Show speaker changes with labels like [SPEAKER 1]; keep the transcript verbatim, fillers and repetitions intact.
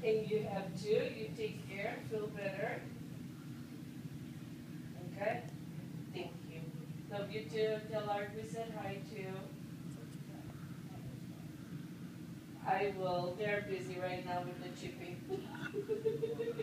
[SPEAKER 1] And you have to, you take care, feel better. Okay? Thank you. Love you too. Tell Art we said hi too. I will. They're busy right now with the chipping.